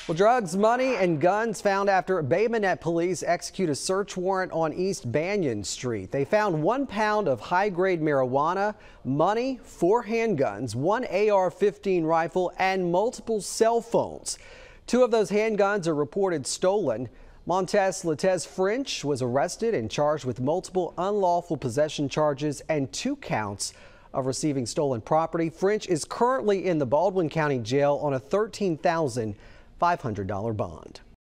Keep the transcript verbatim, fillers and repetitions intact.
Well, drugs, money, and guns found after Bay Minette police execute a search warrant on East Banyan Street. They found one pound of high-grade marijuana, money, four handguns, one A R fifteen rifle, and multiple cell phones. Two of those handguns are reported stolen. Montez Latez French was arrested and charged with multiple unlawful possession charges and two counts of receiving stolen property. French is currently in the Baldwin County Jail on a thirteen thousand five hundred dollar bond.